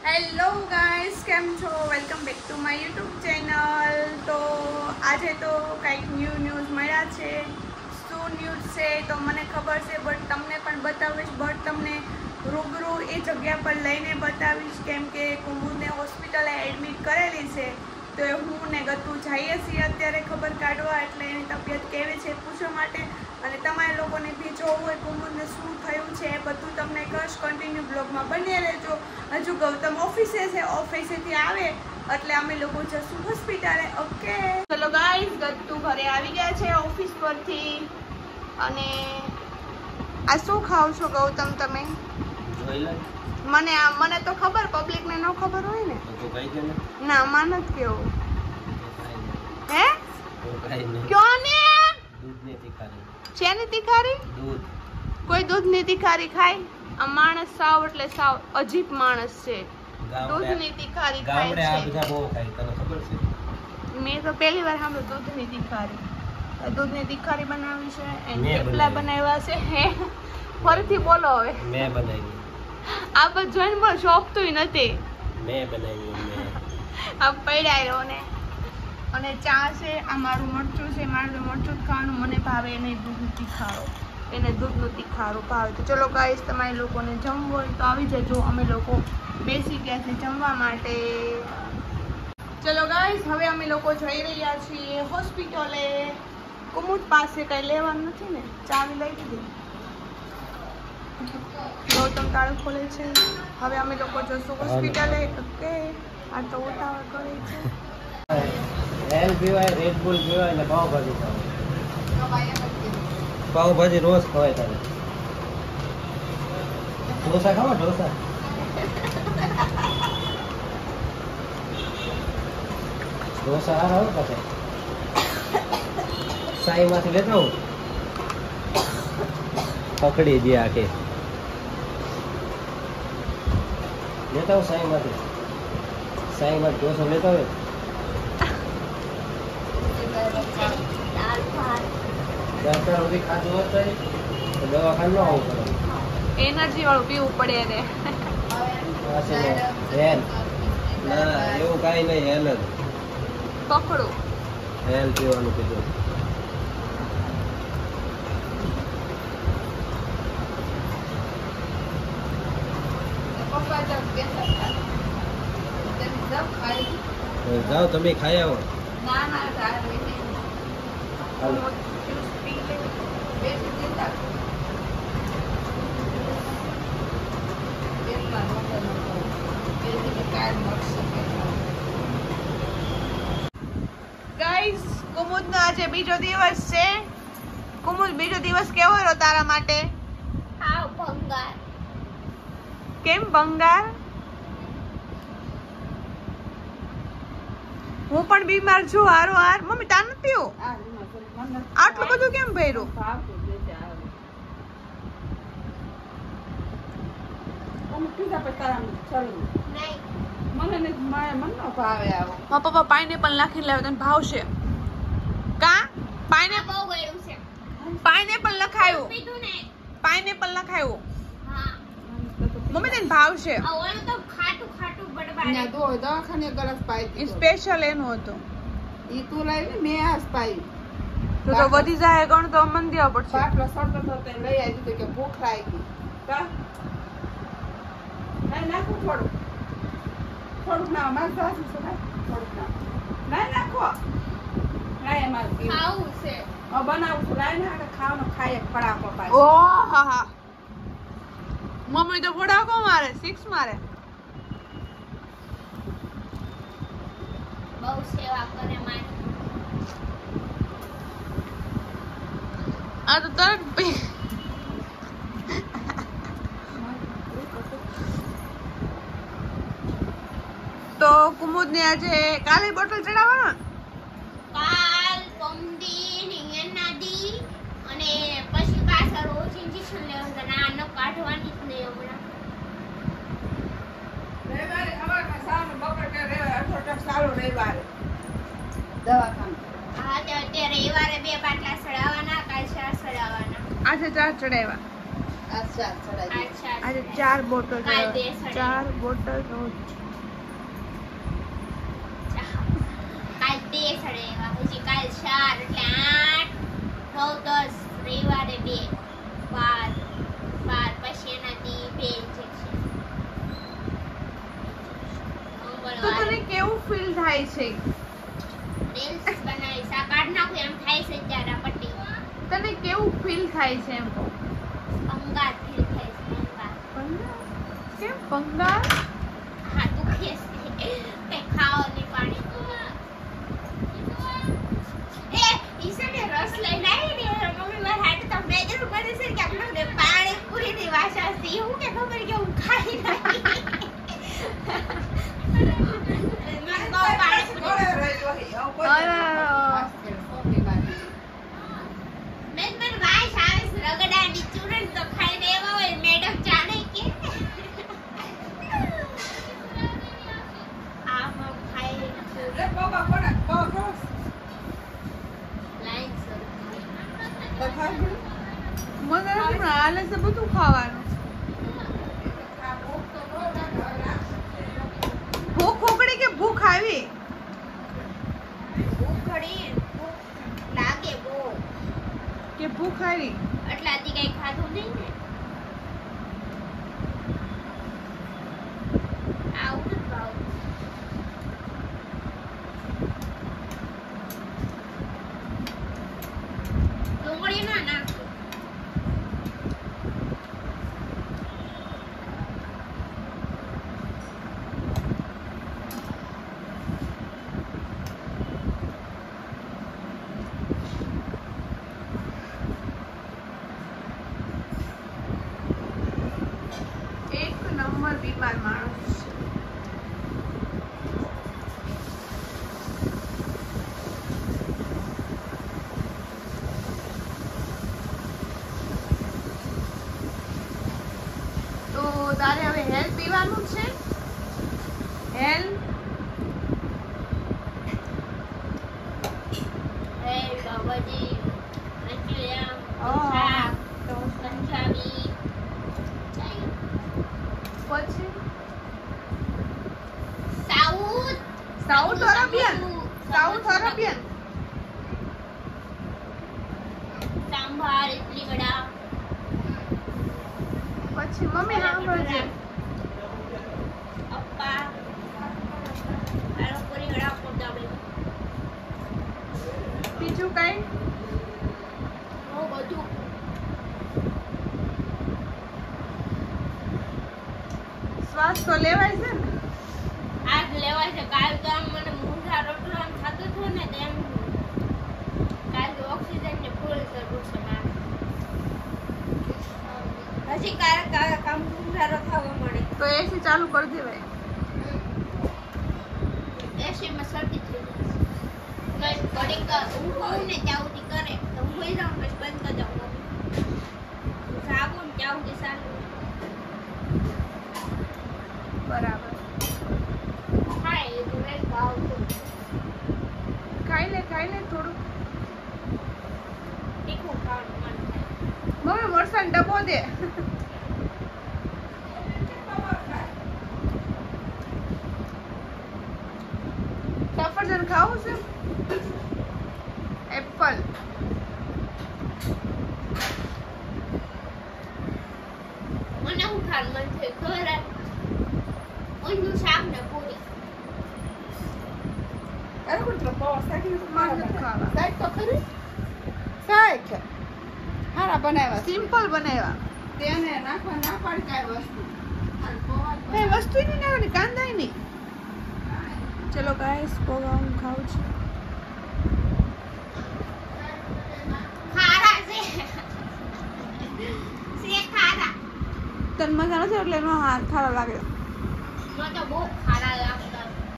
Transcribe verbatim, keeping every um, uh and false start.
Hello guys, કેમ છો? Welcome back to my YouTube channel. તો આજે તો કંઈક ન્યૂ ન્યૂઝ મળ્યા છે. શું ન્યૂઝ છે તો મને ખબર છે, બટ તમને પણ બતાવીશ. બટ તમને રૂબરૂ એ જગ્યા પર લઈને બતાવીશ, કેમ કે કુમુદને હોસ્પિટલે એડમિટ કરેલી છે. તો હું ને ગતું જઈએ છીએ અત્યારે ખબર કાઢવા, એટલે એની તબિયત કેવી છે પૂછવા માટે. અને તમારા લોકોને બી જોવું હોય કુમુદને શું થયું છે એ બધું તમને કશ કન્ટિન્યુ બ્લોગમાં બની રહેજો. હજુ ગૌતમ ઓફિસે છે, ઓફિસેથી આવે એટલે અમે લોકો જશું હોસ્પિટલે. ઓકે ચલો ગાઈસ, ગત્તુ ઘરે આવી ગયા છે ઓફિસ પરથી. અને આ શું ખાવ છો ગૌતમ તમે? મને આ મને તો ખબર, પબ્લિક ને ન ખબર હોય ને. તો કઈ દે ને. ના માં નથી કેવું. હે ક્યો ને? દૂધ ની તિખારી. છે ને તિખારી? દૂધ. કોઈ દૂધ ની તિખારી ખાય? આ માણસ સાવ એટલે સાવ અજીબ માણસ છે. દૂધ ની તિખારી ખાય છે. ગામડે આ બધા બહુ ખાય, તને ખબર છે? મેં તો પહેલી વાર સાંભળ્યું દૂધ ની તિખારી. દૂધ ની તિખારી બનાવી છે, એને થેપલા બનાવ્યા છે. હે ફરીથી બોલો હવે. મેં બનાવી. આ બધું જોઈને મને શોભતું નથી. મેં બનાવી. મેં આ પડ્યા ને. અને ચા છે, આ મારું મરચું છે. મારું મરચું ખાવાનું મને ભાવે, એને દૂધ તીખારો, એને દૂધનું તીખારું ભાવે. તો ચલો ગાઈસ, તમારે લોકોને જમવું હોય તો આવી જજો. અમે લોકો બેસી ગયા છે જમવા માટે. ચલો ગાઈસ, હવે અમે લોકો જઈ રહ્યા છીએ હોસ્પિટલે. કુમુદ પાસે કઈ લેવાનું નથી ને, ચાવી લઈ દીધી. ગૌતમ તાળું ખોલે છે. હવે અમે લોકો જશું હોસ્પિટલે. ઓકે, આ તો ઉતાવળ કરે છે. એલ પીવાય, રેડ બુલ પીવાય ને પાવભાજી ખાવાય. પાવભાજી રોજ ખવાય તારે. ઢોસા ખાવા? ઢોસા ઢોસા હારા હોય પાસે. સાઈ માંથી લેતા હું પકડી દે આખે. લેતા હું સાઈ માંથી. સાઈ માંથી ઢોસો લેતા હોય. એનર્જી વાળું પીવું પડે રે. એવું કઈ નહીં, હેલ જ પકડું. હેલ પીવાનું કીધું. જાઓ તમે ખાઈ આવો. ના ના ગાઈસ, કુમુદનો આજે બીજો દિવસ છે. કુમુદ, બીજો દિવસ કેવો રહ્યો તારા માટે? હાવ ભંગાર. કેમ ભંગાર? હું પણ બીમાર છું હારો હાર. મમ્મી તા નથી પીવું? આટલું બધું કેમ ભર્યું? મારા પપ્પા પાઇનેપલ નાખીને લાવે, તને ભાવશે? કા પાઇનેપલ પાઇનેપલ લખાયું, પાઇનેપલ લખાયું. મમ્મી તને ભાવશે? સ્પેશિયલ એનું હતું. તો તો વધી જાય ગણ તો મન દેવા પડશે. ભૂખ લાગી. થોડુંક થોડુંક ના મારે થોડુંક ના નાખો. બનાવું છું લાય ને ખાવાનું ખાય ફડાકો પાડે. ઓ હા હા, મમ્મી તો ફડાકો મારે, સિક્સ મારે. બહુ સેવા કરે મારી. આ તો તરત તો કુમુદ ને આજે કાલે બોટલ ચડાવવાનો. કાલ પમદી નિયનાદી અને પછી પાછા રોજ ઇન્જેક્શન લેવાનું. આ ન કાઢવાની જ નહીં હમણાં. રવિવારે હવારમાં સારું બપોરે રવિવારે અઠવાડિયે સારું રવિવારે દવાખાનું. હા, તો અત્યારે રવિવારે બે પાટલા ચડાવવાના, કાલ ચાર ચડાવવાના. આજે ચાર ચડાવ્યા. અચ્છા આજે ચાર બોટલ કાલ બે ચડાવવાની. સડે. ચાર બોટલ રોજ. કાલ બે સડે એવા પછી કાલ ચાર એટલે આઠ નવ દસ રવિવારે બે બાર બાર પછી એનાથી બે injection. તો તને કેવું ફીલ થાય છે? રીલ્સ બનાવી સા કાઢ નાખું એમ થાય છે ત્યારે આ પટ્ટી તને કેવું ફીલ થાય છે એમ કહું? અંગાર ફીલ થાય છે અંગાર. પંગાર? કેમ પંગાર? હા દુખે છે કઈ ખાવા નહીં પાણી એ ઈસને રસ લઈને આવી ને મમ્મી માર હાટ તો મેજર કરે છે કે આપણે પાણી પૂરી ની વાસા છે હું કે ખબર કે હું ખાઈ નાખી મને કહો પાણી પૂરી અરે, મેં મને વાસ આવે છે રગડાની ચૂરણ તો ખાઈ દેવા હોય મેડમ જાણે કે આમ આમ ખાઈ લાઈન મને નથી પણ હાલે છે બધું ખાવાનું. ભૂખ ઉકળી કે ભૂખ આવી? ભૂખ ઘડી ભૂખ લાગે બહુ કે ભૂખ આવી? એટલાથી કઈ ખાધું નહીં ને આવું નથી ભાવતું. ડુંગળી ના નાખું એક નંબર બીમાર માણસ છે. તો તારે હવે હેલ પીવાનું છે? હેલ એ બાબાજી મંચુરિયન ઓહ. શાક પંજાબી પછી south south Arabian. South Arabian. Sambar idli vada પછી મમ્મી સાંભળજે. અપ્પા આલુ પૂરી વડા પોતાબે બીજું કઈ? બહુ બધું શ્વાસ તો લેવાય છે ને? આજ લેવાય છે કાલ તો આમ મને મૂંઝા રોટલો આમ થતું હતું ને તેમ કાલ તો ઓક્સિજન ને ફૂલ જરૂર છે મારે હજી કારક કારક આમ મૂંઝારો થવા મળે તો એસી ચાલુ કરી દેવાય. એસી માં શરદી થઈ જાય કઈ ઘડીક ઊંઘું ને ત્યાં સુધી કરે તો હું હોઈ જાઉં પછી બંધ કરી દઉં જાગું ને ત્યાં સુધી ચાલુ બરાબર. ખાય એ તો વેલ ભાવતું ખાઈ લે ખાઈ લે થોડું. તીખું ખાવાનું મન થાય મમ્મી મરસાનો ડબ્બો દે. સફરજન ખાવું છે? એપલ. મને હું ખાવાનું મન થાય ઘર ઊંધું શાક ને પૂરી સિમ્પલ બનાવ્યા. કઈ વસ્તુ નહીં નાખવાની, કાંદા નહીં. ચલો ગાઈસ, પોગા હું ખાઉં છું. ખારા છે છે ખારા તને મજા નથી એટલે એનો હાથ ખારો લાગે. મને તો બહુ ખારા લાગે